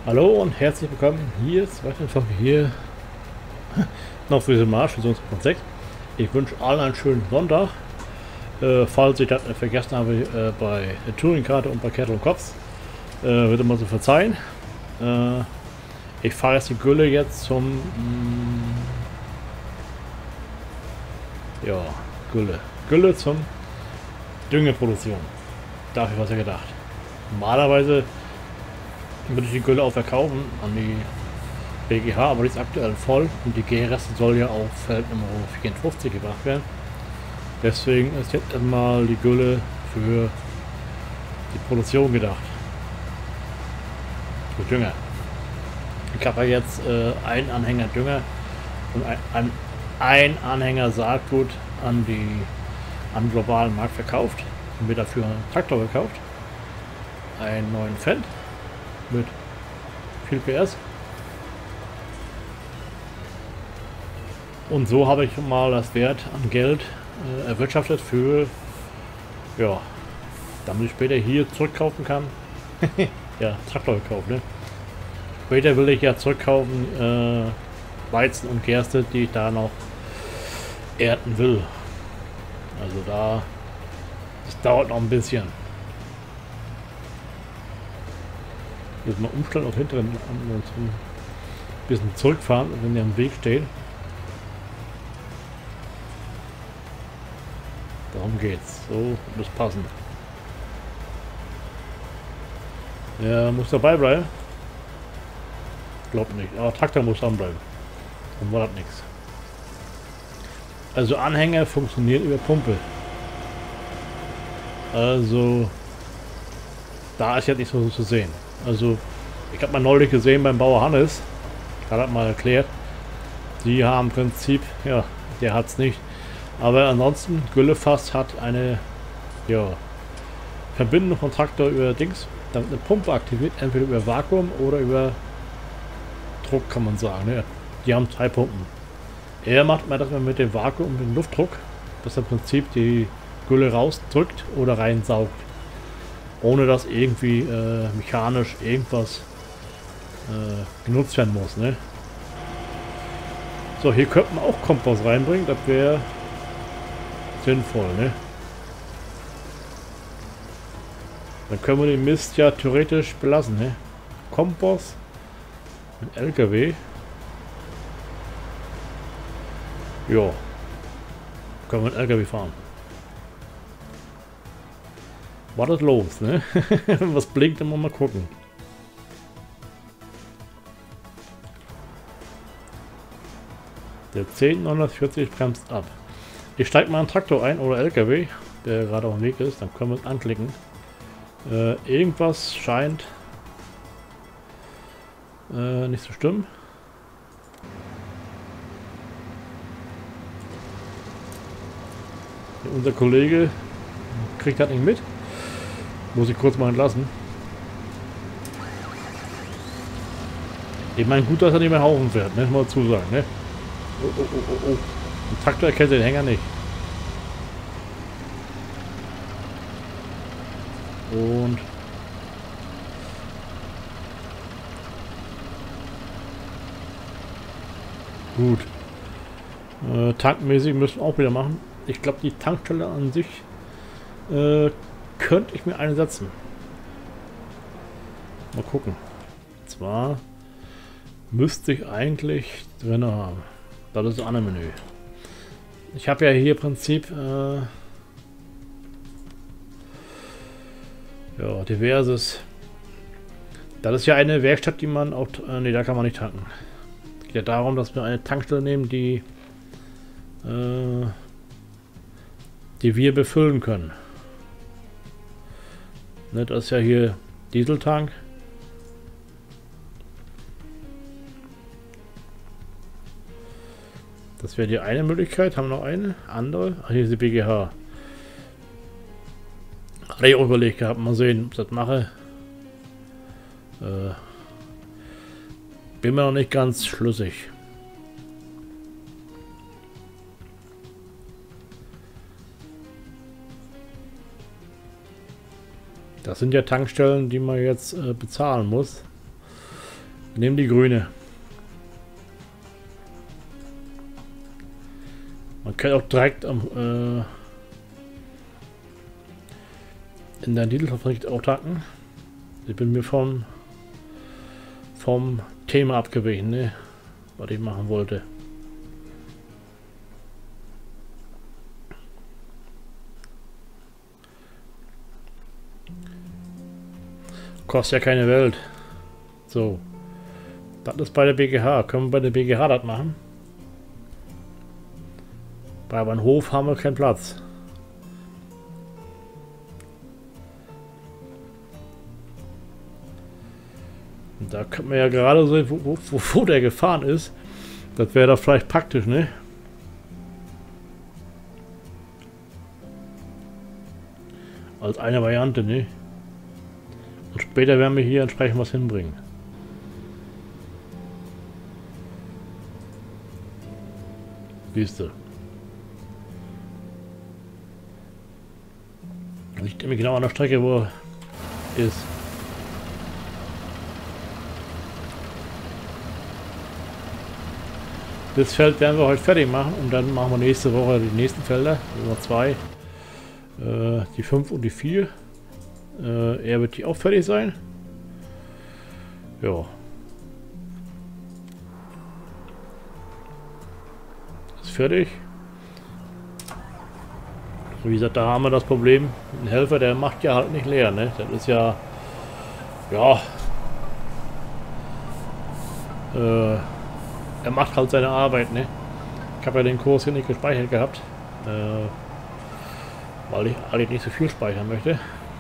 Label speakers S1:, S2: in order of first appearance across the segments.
S1: Hallo und herzlich willkommen hier ist weiterhin Folge hier noch für diesen Marsch, Version 2.6. Ich wünsche allen einen schönen Sonntag. Falls ich das vergessen habe bei der Touring-Karte und bei Kettle und Kops, bitte mal so verzeihen. Ich fahre jetzt die Gülle jetzt zum Gülle zum Düngeproduktion. Dafür was ja gedacht. Normalerweise würde ich die Gülle auch verkaufen an die BGH, aber die ist aktuell voll und die GRS soll ja auf Feld Nummer 54 gebracht werden. Deswegen ist jetzt einmal die Gülle für die Produktion gedacht. Für Dünger. Ich habe ja jetzt einen Anhänger Dünger und ein Anhänger Saatgut an den globalen Markt verkauft und mir dafür einen Traktor gekauft. Einen neuen Fendt mit viel PS. Und so habe ich mal das Wert an Geld erwirtschaftet für, ja, damit ich später hier zurückkaufen kann. Ja, Traktor gekauft, ne? Später will ich ja zurückkaufen Weizen und Gerste, die ich da noch ernten will. Also das dauert noch ein bisschen. Jetzt mal umstellen auf hinteren und ein bisschen zurückfahren, wenn der am Weg steht. Darum geht's. So muss passen. Ja, muss dabei bleiben. Glaub nicht. Aber Traktor muss dran bleiben. Dann war das nichts. Also Anhänger funktioniert über Pumpe. Also da ist jetzt nicht so zu sehen. Also ich habe mal neulich gesehen beim Bauer Hannes. Hat das mal erklärt. Die haben im Prinzip, ja, der hat es nicht. Aber ansonsten, Güllefass hat eine, ja, Verbindung von Traktor über Dings, damit eine Pumpe aktiviert, entweder über Vakuum oder über Druck, kann man sagen. Ne? Die haben 2 Pumpen. Er macht mal das mit dem Vakuum, mit dem Luftdruck, dass er im Prinzip die Gülle rausdrückt oder reinsaugt. Ohne dass irgendwie mechanisch irgendwas genutzt werden muss. Ne? So, hier könnte man auch Kompost reinbringen, das wäre sinnvoll, ne? Dann können wir den Mist ja theoretisch belassen, ne? Kompost mit LKW. Ja. Können wir mit LKW fahren. War das los, ne? Was blinkt, immer mal gucken. Der 10940 bremst ab. Ich steige mal einen Traktor ein oder LKW, der gerade auf dem Weg ist, dann können wir es anklicken. Irgendwas scheint nicht zu stimmen. Unser Kollege kriegt das nicht mit. Muss ich kurz mal entlassen. Ich meine, gut, dass er nicht mehr Haufen fährt, ne? Mal zusagen, ne? Oh. Ein Traktor erkennt den Hänger nicht. Und gut. Tankmäßig müssen wir auch wieder machen. Ich glaube, die Tankstelle an sich könnte ich mir eine setzen. Mal gucken. Und zwar müsste ich eigentlich drin haben. Das ist das andere Menü. Ich habe ja hier im Prinzip ja, diverses. Das ist ja eine Werkstatt, die man auch. Ne, da kann man nicht tanken. Es geht ja darum, dass wir eine Tankstelle nehmen, die wir befüllen können. Ne, das ist ja hier Dieseltank. Das wäre die eine Möglichkeit. Haben wir noch eine? Andere? Ach, hier ist die BGH. Hatte ich auch überlegt gehabt. Mal sehen, ob ich das mache. Bin mir noch nicht ganz schlüssig. Das sind ja Tankstellen, die man jetzt bezahlen muss. Wir nehmen die grüne. Man kann auch direkt in der Dieselfabrik auch tanken. Ich bin mir vom Thema abgewichen, ne? Was ich machen wollte. Kostet ja keine Welt. So. Das ist bei der BGH. Können wir bei der BGH das machen? Bei einem Hof haben wir keinen Platz. Und da können wir ja gerade sehen, wo der gefahren ist. Das wäre doch vielleicht praktisch, ne? Als eine Variante, ne? Und später werden wir hier entsprechend was hinbringen. Siehst du. Liegt nämlich genau an der Strecke, wo er ist. Das Feld werden wir heute fertig machen und dann machen wir nächste Woche die nächsten Felder. Nummer 2. Die 5 und die 4. Er wird die auch fertig sein. Ja. Ist fertig. Wie gesagt, da haben wir das Problem. Ein Helfer, der macht ja halt nicht leer, ne? Das ist ja... Ja... er macht halt seine Arbeit, ne? Ich habe ja den Kurs hier nicht gespeichert gehabt. Weil ich eigentlich nicht so viel speichern möchte.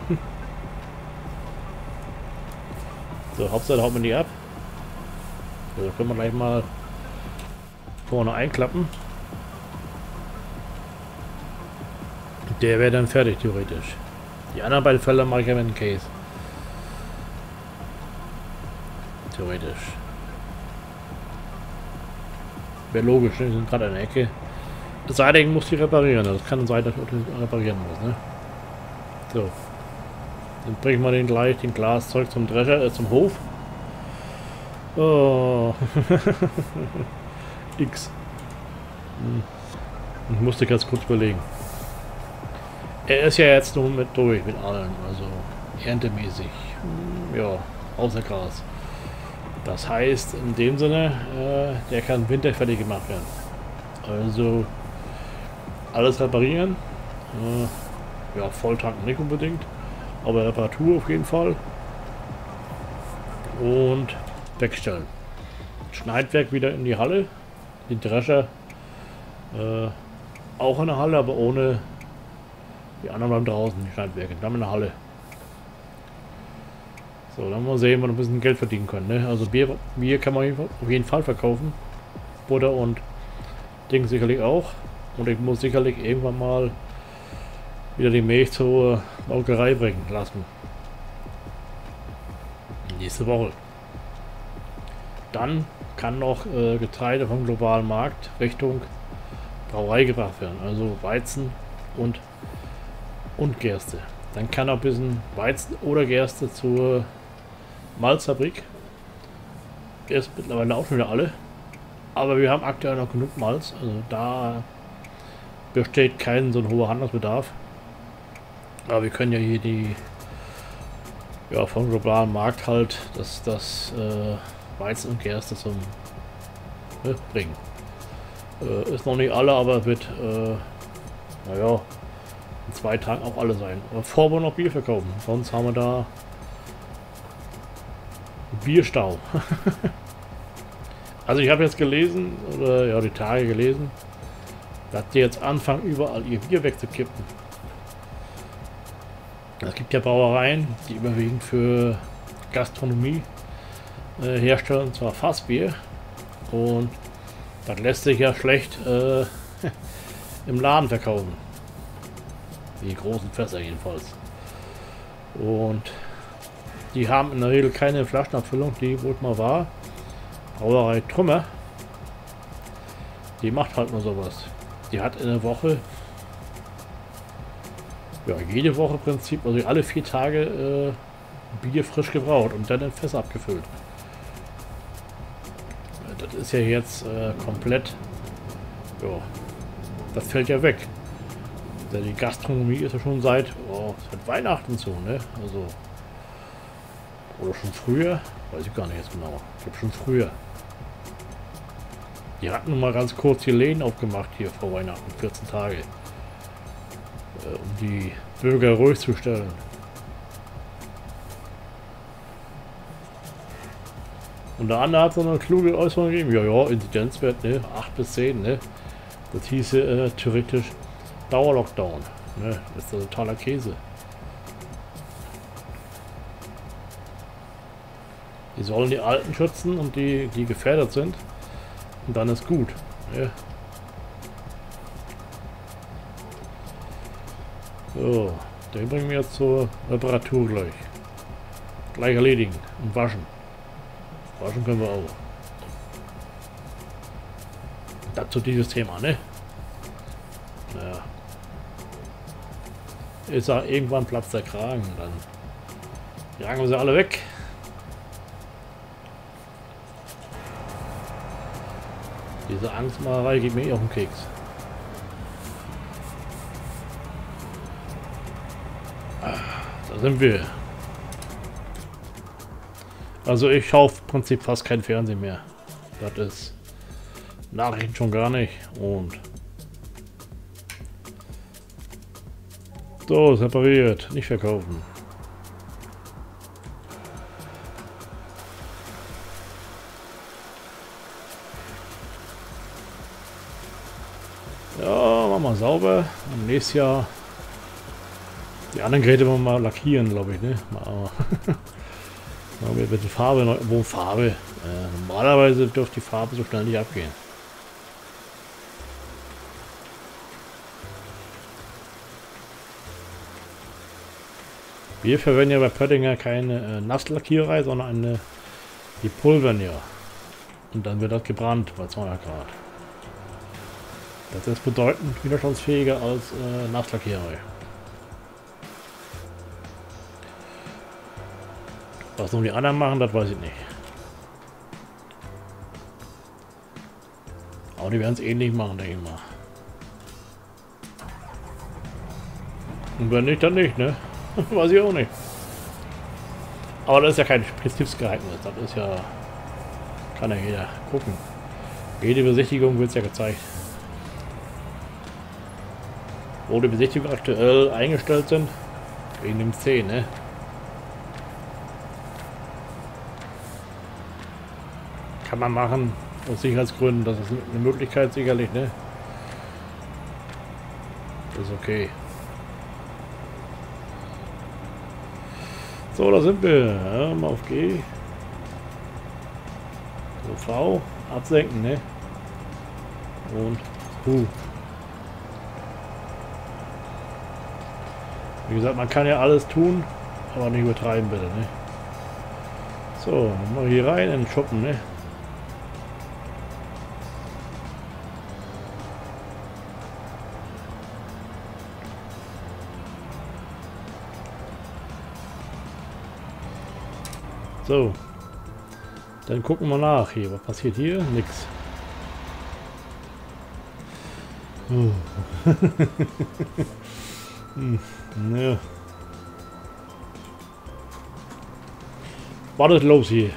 S1: So, Hauptsache haut man die ab. Also können wir gleich mal vorne einklappen. Der wäre dann fertig, theoretisch. Die anderen beiden Felder mache ich ja mit dem Case. Theoretisch. Wäre logisch, ne? Die sind gerade an der Ecke. Das Seiding muss die reparieren. Das kann sein, dass ich reparieren muss, ne? So. Dann bringen wir den gleich, den Glaszeug zum Drescher, zum Hof. Oh. X. Ich musste ganz kurz überlegen. Er ist ja jetzt nur mit durch mit allen, also erntemäßig. Ja, außer Gras. Das heißt, in dem Sinne, der kann winterfertig gemacht werden. Also alles reparieren. Ja, Volltanken nicht unbedingt, aber Reparatur auf jeden Fall. Und wegstellen. Schneidwerk wieder in die Halle. Den Drescher auch in der Halle, aber ohne die anderen bleiben draußen, die Schneidwerke. Dann in der Halle. So, dann mal sehen, ob wir noch ein bisschen Geld verdienen können. Ne? Also Bier kann man auf jeden Fall verkaufen. Butter und Ding sicherlich auch. Und ich muss sicherlich irgendwann mal wieder die Milch zur Molkerei bringen lassen. Nächste Woche. Dann kann noch Getreide vom globalen Markt Richtung Brauerei gebracht werden. Also Weizen und Gerste. Dann kann auch ein bisschen Weizen oder Gerste zur Malzfabrik. Der ist mittlerweile auch schon wieder alle. Aber wir haben aktuell noch genug Malz. Also da besteht kein so ein hoher Handelsbedarf. Aber wir können ja hier die vom globalen Markt halt das Weizen und Gerste zum bringen. Ist noch nicht alle, aber wird naja, in 2 Tagen auch alle sein. Aber bevor wir noch Bier verkaufen, sonst haben wir da Bierstau. Also ich habe jetzt gelesen, oder ja die Tage gelesen, dass die jetzt anfangen überall ihr Bier wegzukippen. Es gibt ja Brauereien, die überwiegend für Gastronomie herstellen, und zwar Fassbier. Und das lässt sich ja schlecht im Laden verkaufen. Die großen Fässer jedenfalls. Und die haben in der Regel keine Flaschenabfüllung, die wohl mal war. Brauerei Trümmer. Die macht halt nur sowas. Die hat in der Woche, ja jede Woche im Prinzip, also alle 4 Tage Bier frisch gebraut und dann in Fässer abgefüllt. das ist ja jetzt komplett, ja, das fällt ja weg. Die Gastronomie ist ja schon seit Weihnachten so, ne? Also, oder schon früher, weiß ich gar nicht jetzt genau. Ich glaube schon früher. Die hatten mal ganz kurz die Läden aufgemacht hier vor Weihnachten, 14 Tage. Um die Bürger ruhig zu stellen. Und der andere hat so eine kluge Äußerung gegeben. Ja, Inzidenzwert, ne? 8 bis 10, ne? Das hieße theoretisch Dauerlockdown. Ne? Das ist totaler Käse. Die sollen die Alten schützen und die gefährdet sind. Und dann ist gut. Ne? So, den bringen wir jetzt zur Reparatur gleich. Gleich erledigen und waschen. Waschen können wir auch. Dazu dieses Thema, ne? Naja. Ich sag, irgendwann platzt der Kragen, dann jagen wir sie alle weg. Diese Angstmacherei geht mir eh auf den Keks. Da sind wir. Also ich schaue im Prinzip fast kein Fernsehen mehr. Das ist Nachrichten schon gar nicht. Und so, separiert, nicht verkaufen. Ja, machen wir sauber. Und nächstes Jahr die anderen Geräte wollen wir mal lackieren, glaube ich, ne? Mal mit der Farbe, wo Farbe. Normalerweise dürfte die Farbe so schnell nicht abgehen. Wir verwenden ja bei Pöttinger keine Nasslackiererei, sondern die pulvern ja. Und dann wird das gebrannt bei 200 Grad. Das ist bedeutend widerstandsfähiger als Nasslackiererei. Was nun die anderen machen, das weiß ich nicht. Aber die werden es ähnlich machen, denke ich mal. Und wenn nicht, dann nicht, ne? Weiß ich auch nicht. Aber das ist ja kein Betriebsgeheimnis. Das ist ja... Kann ja jeder gucken. Jede Besichtigung wird es ja gezeigt. Wo die Besichtigungen aktuell eingestellt sind. Wegen dem C, ne? Kann man machen, aus Sicherheitsgründen, das ist eine Möglichkeit sicherlich, ne? Das ist okay. So, da sind wir. Ja, mal auf G. So, V, absenken, ne? Und Q. Wie gesagt, man kann ja alles tun, aber nicht übertreiben bitte, ne? So, mal hier rein in den Schuppen, ne? So, dann gucken wir nach hier. Was passiert hier? Nix. Ja. Was ist los hier?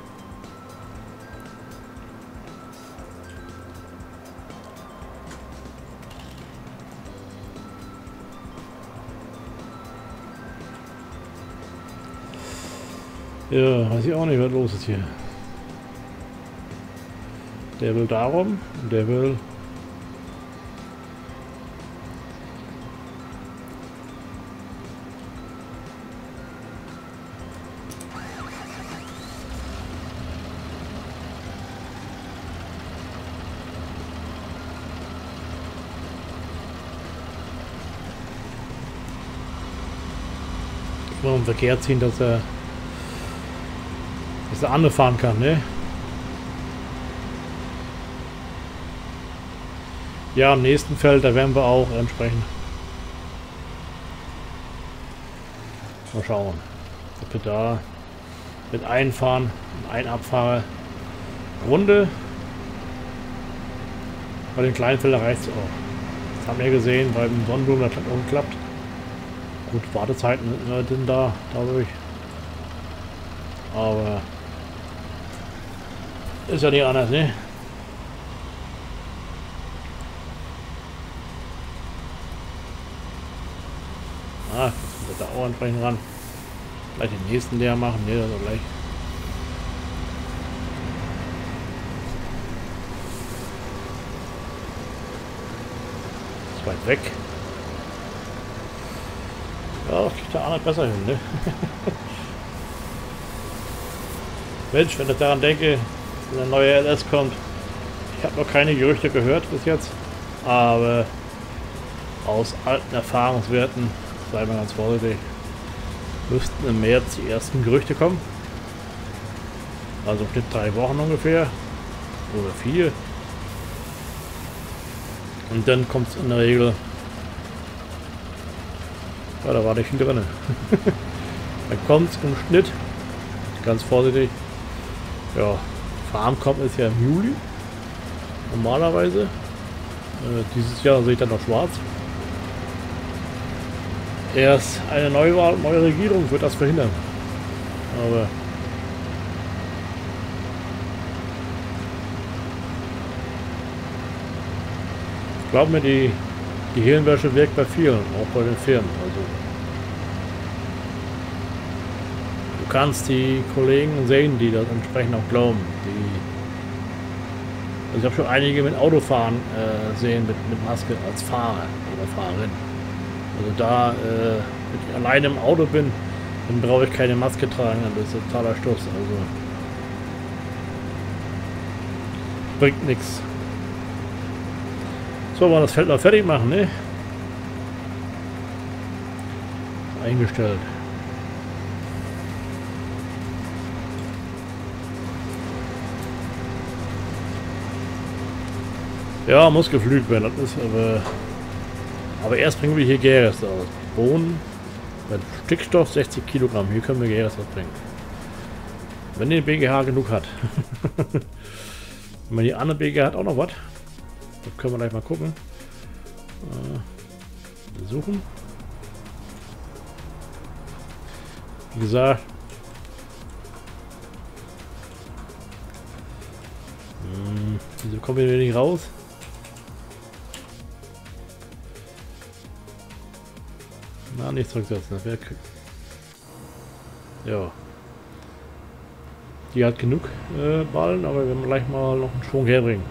S1: Ja, weiß ich auch nicht, was los ist hier. Der will darum, der will... Mal im Verkehr ziehen, dass er andere fahren kann, ne? Ja, im nächsten Feld, da werden wir auch entsprechend mal schauen, ob wir da mit einfahren und ein Abfahrer Runde Bei den kleinen Feldern reicht es auch. Das haben wir gesehen, beim Sonnenblumen, das hat auch geklappt. Gut, Wartezeiten sind da, dadurch. Aber ist ja nicht anders, ne? Ah, jetzt wird da auch entsprechend ran. Gleich den nächsten leer machen, ne, also gleich. Ist weit weg. Ja, das kriegt der Arne besser hin, ne? Mensch, wenn ich daran denke, dass eine neue LS kommt. Ich habe noch keine Gerüchte gehört bis jetzt, aber aus alten Erfahrungswerten, sei mal ganz vorsichtig, müssten im März die ersten Gerüchte kommen. Also mit 3 Wochen ungefähr. Oder 4. Und dann kommt es in der Regel. Ja, da war nicht viel drin. Dann kommt es im Schnitt. Ganz vorsichtig. Ja, Farm kommt ist ja im Juli. Normalerweise. Dieses Jahr sehe ich dann noch schwarz. Erst eine Neuwahl, neue Regierung wird das verhindern. Aber glaub mir, die Hirnwäsche wirkt bei vielen, auch bei den Firmen. Also du kannst die Kollegen sehen, die das entsprechend auch glauben. Also ich habe schon einige mit Autofahren sehen mit Maske als Fahrer oder Fahrerin. Also da, wenn ich alleine im Auto bin, dann brauche ich keine Maske tragen, das ist totaler Stuss. Also bringt nichts. So, wollen wir das Feld noch fertig machen, ne? Eingestellt. Ja, muss gepflügt werden, das ist aber erst bringen wir hier Gäres aus. Bohnen mit Stickstoff 60 Kilogramm. Hier können wir Gäres ausbringen. Wenn die BGH genug hat. Wenn die andere BGH hat auch noch was. Das können wir gleich mal gucken. Suchen. Wie gesagt. Wieso kommen wir nicht raus? Na, nicht zurücksetzen. Das wäre. Ja. Die hat genug Ballen, aber wir werden gleich mal noch einen Schwung herbringen.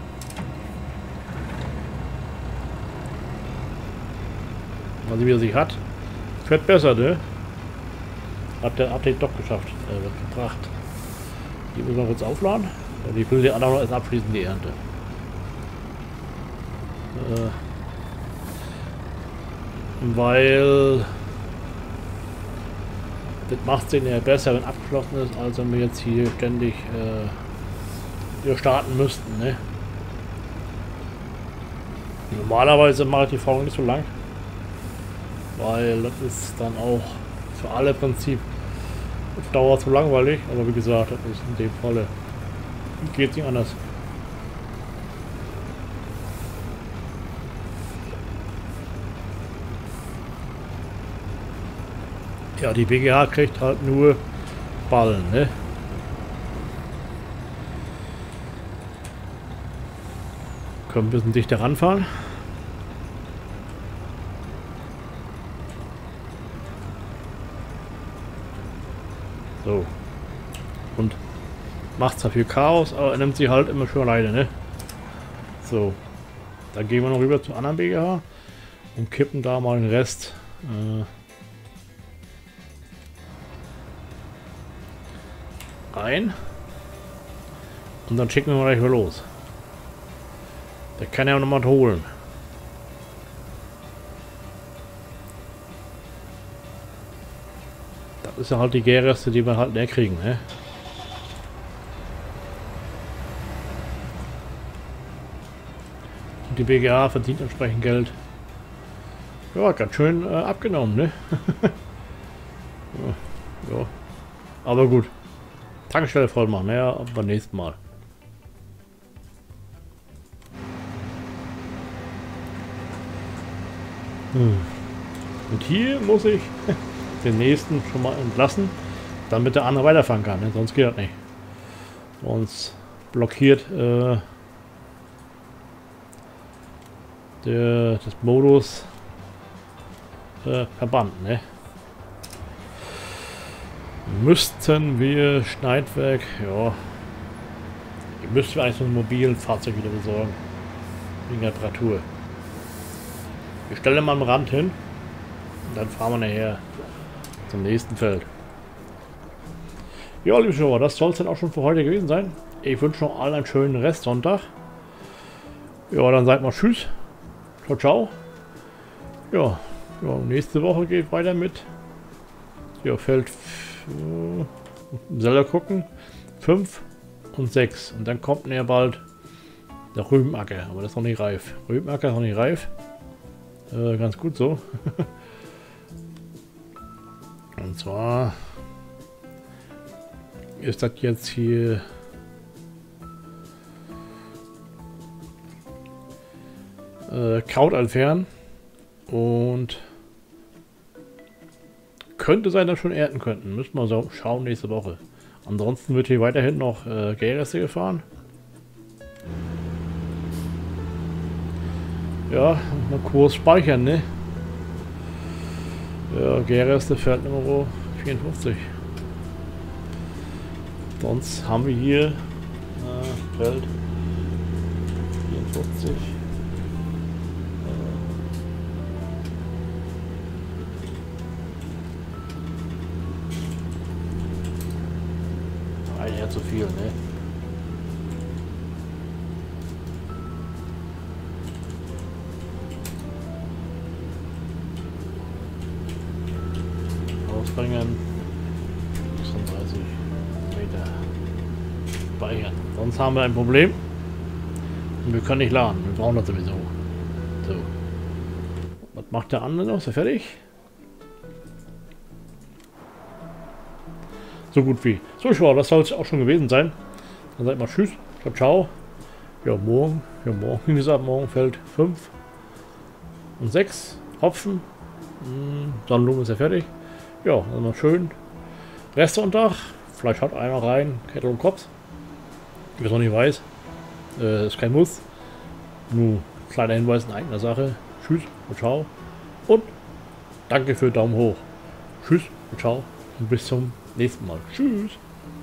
S1: Mal sehen, wie er sich hat. Fährt besser, ne? Hat der Update doch geschafft. Wird gebracht. Die müssen wir kurz aufladen. Und die will die anderen noch erst abschließen, die Ernte. Weil das macht es ja besser, wenn abgeschlossen ist, als wenn wir jetzt hier ständig hier starten müssten, ne? Normalerweise mache ich die Folge nicht so lang, weil das ist dann auch für alle im Prinzip auf Dauer zu langweilig, aber wie gesagt, das ist in dem Falle geht nicht anders. Ja, die BGH kriegt halt nur Ballen, ne? Können ein bisschen dichter ranfahren. So. Und macht zwar viel Chaos, aber er nimmt sie halt immer schön alleine, ne? So. Dann gehen wir noch rüber zur anderen BGH und kippen da mal den Rest. Rein. Und dann schicken wir gleich mal los. Der kann ja noch mal holen. Das ist ja halt die Gärreste, die wir halt leer kriegen, ne? Und die BGA verdient entsprechend Geld. Ja, ganz schön abgenommen, ne? Ja. Aber gut. Tankstelle voll machen, ja, beim nächsten Mal. Und hier muss ich den nächsten schon mal entlassen, damit der andere weiterfahren kann. Ne? Sonst geht das nicht. Sonst blockiert das Modus Verband. Ne? Müssten wir Schneidwerk, ja, müssten wir eigentlich so ein mobiles Fahrzeug wieder besorgen. Wegen Reparatur. Wir stellen mal am Rand hin und dann fahren wir nachher zum nächsten Feld. Ja, liebe Zuschauer, das soll es dann auch schon für heute gewesen sein. Ich wünsche noch allen einen schönen Restsonntag. Ja, dann sagt mal Tschüss. Ciao, ciao. Ja, nächste Woche geht weiter mit. Ja, Feld selber gucken. 5 und 6. Und dann kommt näher bald der Rübenacker. Aber das ist noch nicht reif. Rübenacker ist noch nicht reif. Ganz gut so. Und zwar ist das jetzt hier Kraut entfernen und könnte sein, dass wir schon ernten könnten. Müssen wir so schauen nächste Woche. Ansonsten wird hier weiterhin noch Gärreste gefahren. Ja, mal kurz speichern, ne? Ja, Gärreste Feld Nummer 54. Sonst haben wir hier Feld 54. Eigentlich zu viel, ne? Ausbringen 36 Meter speichern. Sonst haben wir ein Problem und wir können nicht laden. Wir brauchen das sowieso. So. Was macht der andere noch? Ist er fertig? So gut wie. So, schau, das soll es auch schon gewesen sein. Dann sagt mal Tschüss. Ciao, ciao. Ja, morgen. Ja, morgen, wie gesagt, morgen Feld 5 und 6. Hopfen. Sonnenblumen ist ja fertig. Ja, dann noch schön. Restsonntag. Vielleicht hat einer rein. Kettel und Kopf. Ich weiß noch nicht weiß. Ist kein Muss. Nur kleiner Hinweis in eigener Sache. Tschüss und ciao. Und danke für Daumen hoch. Tschüss und ciao. Und bis zum nächsten Mal. Tschüss.